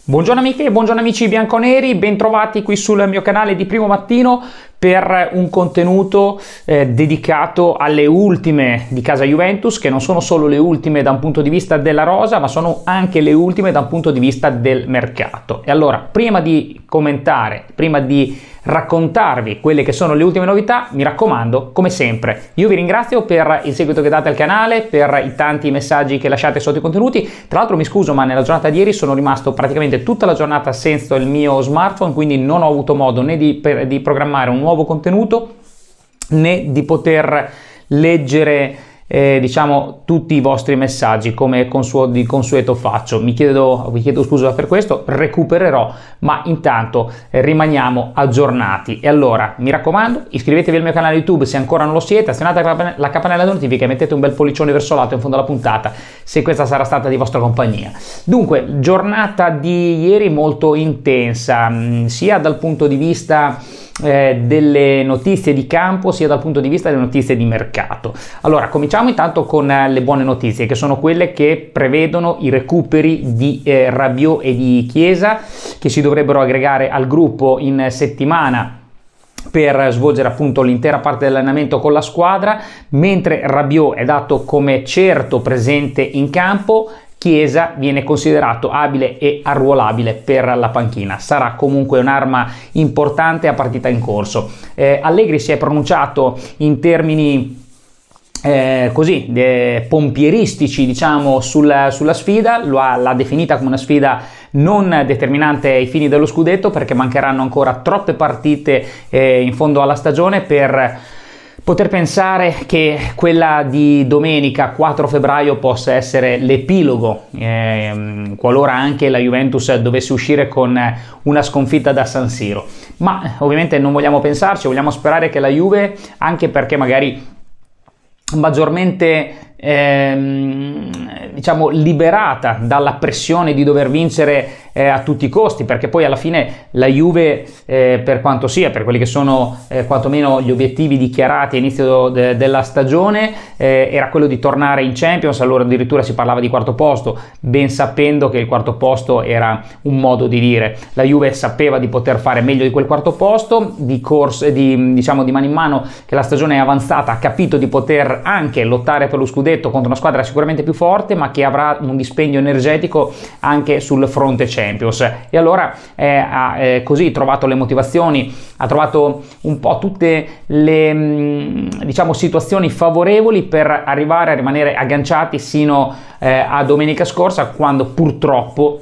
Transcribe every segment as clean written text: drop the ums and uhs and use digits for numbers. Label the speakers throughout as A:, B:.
A: Buongiorno amiche e buongiorno amici bianconeri, bentrovati qui sul mio canale di Primo Mattino per un contenuto dedicato alle ultime di casa Juventus, che non sono solo le ultime da un punto di vista della rosa, ma sono anche le ultime da un punto di vista del mercato. E allora, prima di commentare, prima di raccontarvi quelle che sono le ultime novità, mi raccomando, come sempre, io vi ringrazio per il seguito che date al canale, per i tanti messaggi che lasciate sotto i contenuti. Tra l'altro mi scuso, ma nella giornata di ieri sono rimasto praticamente tutta la giornata senza il mio smartphone, quindi non ho avuto modo né di programmare un nuovo contenuto né di poter leggere diciamo tutti i vostri messaggi come di consueto faccio. Vi chiedo scusa per questo, recupererò, ma intanto rimaniamo aggiornati. E allora mi raccomando, iscrivetevi al mio canale YouTube se ancora non lo siete, azionate la campanella di notifiche e mettete un bel pollicione verso l'alto in fondo alla puntata se questa sarà stata di vostra compagnia. Dunque, giornata di ieri molto intensa, sia dal punto di vista delle notizie di campo sia dal punto di vista delle notizie di mercato. Allora, cominciamo intanto con le buone notizie, che sono quelle che prevedono i recuperi di Rabiot e di Chiesa, che si dovrebbero aggregare al gruppo in settimana per svolgere appunto l'intera parte dell'allenamento con la squadra, mentre Rabiot è dato come certo presente in campo. Chiesa viene considerato abile e arruolabile per la panchina, sarà comunque un'arma importante a partita in corso. Allegri si è pronunciato in termini pompieristici, diciamo, sulla sfida, l'ha definita come una sfida non determinante ai fini dello scudetto, perché mancheranno ancora troppe partite in fondo alla stagione per poter pensare che quella di domenica 4 febbraio possa essere l'epilogo, qualora anche la Juventus dovesse uscire con una sconfitta da San Siro. Ma ovviamente non vogliamo pensarci, vogliamo sperare che la Juve, anche perché magari maggiormente diciamo liberata dalla pressione di dover vincere a tutti i costi, perché poi alla fine la Juve, per quanto sia, per quelli che sono quantomeno gli obiettivi dichiarati a inizio della stagione, era quello di tornare in Champions. Allora addirittura si parlava di quarto posto, ben sapendo che il quarto posto era un modo di dire. La Juve sapeva di poter fare meglio di quel quarto posto, diciamo di mano in mano che la stagione è avanzata, ha capito di poter anche lottare per lo scudetto contro una squadra sicuramente più forte, ma che avrà un dispendio energetico anche sul fronte Champions. E allora ha così trovato le motivazioni, ha trovato un po' tutte le diciamo situazioni favorevoli per arrivare a rimanere agganciati sino a domenica scorsa, quando purtroppo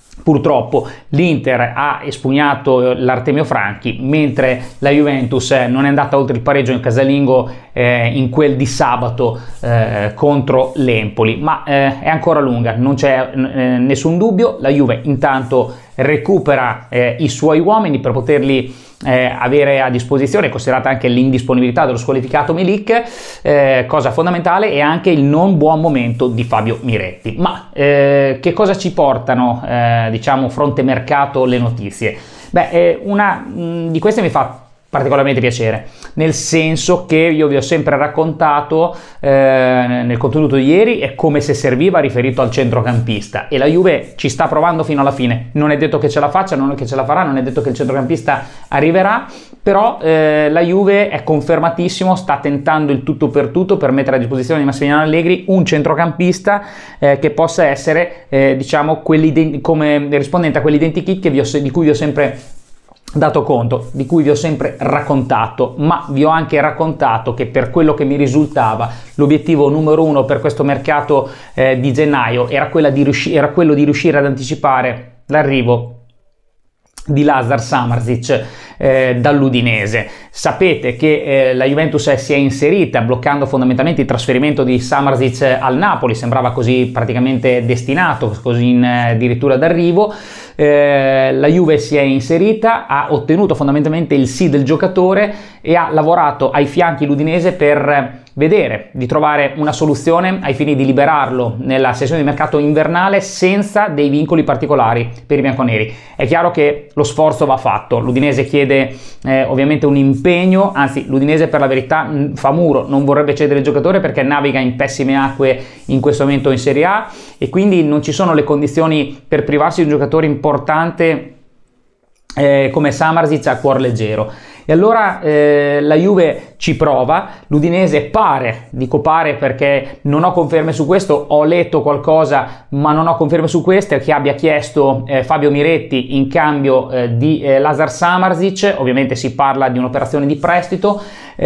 A: l'Inter ha espugnato l'Artemio Franchi, mentre la Juventus non è andata oltre il pareggio in casalingo in quel di sabato contro l'Empoli. Ma è ancora lunga, non c'è nessun dubbio. La Juve intanto recupera i suoi uomini per poterli avere a disposizione, considerata anche l'indisponibilità dello squalificato Milik, cosa fondamentale, e anche il non buon momento di Fabio Miretti. Ma che cosa ci portano diciamo fronte mercato le notizie? Beh, una di queste mi fa particolarmente piacere, nel senso che io vi ho sempre raccontato nel contenuto di ieri è come se serviva riferito al centrocampista, e la Juve ci sta provando fino alla fine. Non è detto che ce la faccia, non è che ce la farà, non è detto che il centrocampista arriverà, però la Juve è confermatissimo, sta tentando il tutto per mettere a disposizione di Massimiliano Allegri un centrocampista che possa essere diciamo come rispondente a quell'identikit di cui vi ho sempre dato conto, di cui vi ho sempre raccontato. Ma vi ho anche raccontato che, per quello che mi risultava, l'obiettivo numero uno per questo mercato di gennaio era quello di riuscire ad anticipare l'arrivo di Lazar Samardžić dall'Udinese. Sapete che la Juventus si è inserita bloccando fondamentalmente il trasferimento di Samardžić al Napoli, sembrava così praticamente destinato, così addirittura d'arrivo. La Juve si è inserita, ha ottenuto fondamentalmente il sì del giocatore e ha lavorato ai fianchi l'Udinese per vedere di trovare una soluzione ai fini di liberarlo nella sessione di mercato invernale senza dei vincoli particolari per i bianconeri. È chiaro che lo sforzo va fatto, l'Udinese chiede ovviamente un impegno, anzi l'Udinese per la verità fa muro, non vorrebbe cedere il giocatore perché naviga in pessime acque in questo momento in Serie A, e quindi non ci sono le condizioni per privarsi di un giocatore importante come Samardžić a cuor leggero. E allora la Juve ci prova, l'Udinese pare, dico pare perché non ho conferme su questo, ho letto qualcosa ma non ho conferme su questo, che abbia chiesto Fabio Miretti in cambio di Lazar Samardžić. Ovviamente si parla di un'operazione di prestito,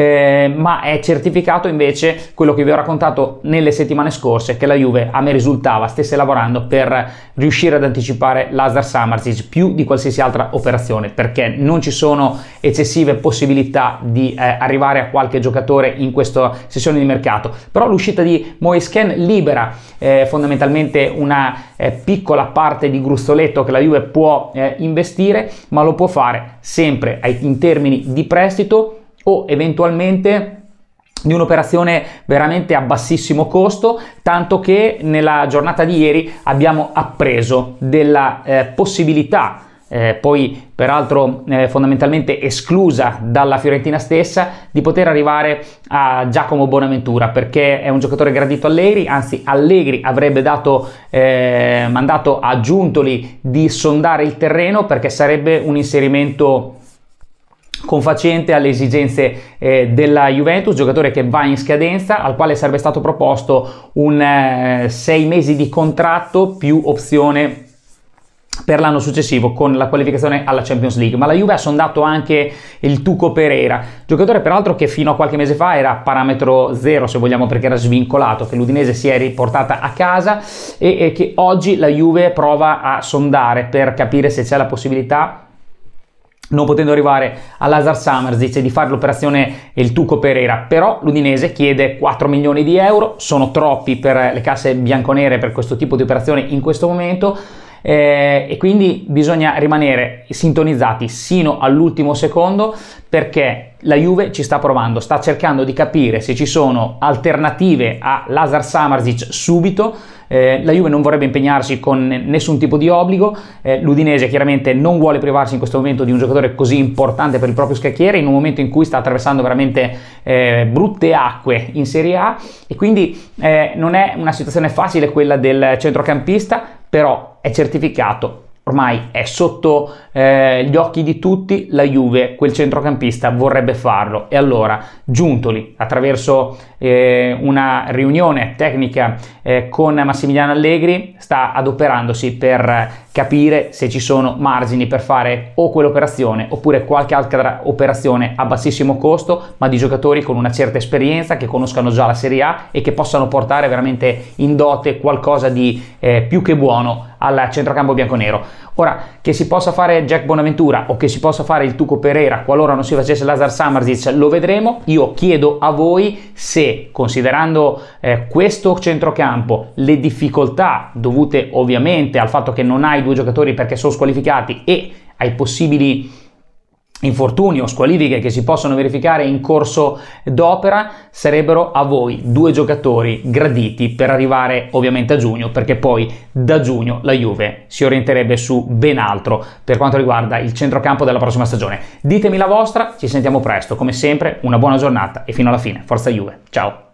A: ma è certificato invece quello che vi ho raccontato nelle settimane scorse, che la Juve, a me risultava, stesse lavorando per riuscire ad anticipare Lazar Samardžić più di qualsiasi altra operazione, perché non ci sono eccessive possibilità di arrivare a qualche giocatore in questa sessione di mercato. Però l'uscita di Moise Kean libera fondamentalmente una piccola parte di gruzzoletto che la Juve può investire, ma lo può fare sempre in termini di prestito o eventualmente di un'operazione veramente a bassissimo costo, tanto che nella giornata di ieri abbiamo appreso della possibilità, poi peraltro fondamentalmente esclusa dalla Fiorentina stessa, di poter arrivare a Giacomo Bonaventura, perché è un giocatore gradito Allegri. Anzi, Allegri avrebbe dato mandato a Giuntoli di sondare il terreno, perché sarebbe un inserimento confacente alle esigenze della Juventus, giocatore che va in scadenza, al quale sarebbe stato proposto un 6 mesi di contratto più opzione per l'anno successivo con la qualificazione alla Champions League. Ma la Juve ha sondato anche il Tuco Pereira, giocatore peraltro che fino a qualche mese fa era parametro zero, se vogliamo, perché era svincolato, che l'Udinese si è riportata a casa e che oggi la Juve prova a sondare per capire se c'è la possibilità, non potendo arrivare a Lazar Samardžić, di fare l'operazione il Tuco Pereira. Però l'Udinese chiede 4 milioni di euro, sono troppi per le casse bianconere per questo tipo di operazione in questo momento, e quindi bisogna rimanere sintonizzati sino all'ultimo secondo, perché la Juve ci sta provando, sta cercando di capire se ci sono alternative a Lazar Samardžić subito. La Juve non vorrebbe impegnarsi con nessun tipo di obbligo, l'Udinese chiaramente non vuole privarsi in questo momento di un giocatore così importante per il proprio scacchiere, in un momento in cui sta attraversando veramente brutte acque in Serie A, e quindi non è una situazione facile quella del centrocampista, però è certificato, ormai è sotto gli occhi di tutti, la Juve quel centrocampista vorrebbe farlo. E allora Giuntoli, attraverso una riunione tecnica con Massimiliano Allegri, sta adoperandosi per capire se ci sono margini per fare o quell'operazione oppure qualche altra operazione a bassissimo costo, ma di giocatori con una certa esperienza, che conoscano già la Serie A e che possano portare veramente in dote qualcosa di più che buono al centrocampo bianconero. Ora, che si possa fare Jack Bonaventura o che si possa fare il Tuco Pereira qualora non si facesse Lazar Samardžić, lo vedremo. Io chiedo a voi se, considerando questo centrocampo, le difficoltà dovute ovviamente al fatto che non hai due giocatori perché sono squalificati e ai possibili infortuni o squalifiche che si possono verificare in corso d'opera, sarebbero a voi due giocatori graditi per arrivare ovviamente a giugno, perché poi da giugno la Juve si orienterebbe su ben altro per quanto riguarda il centrocampo della prossima stagione. Ditemi la vostra, ci sentiamo presto, come sempre una buona giornata e fino alla fine, forza Juve, ciao!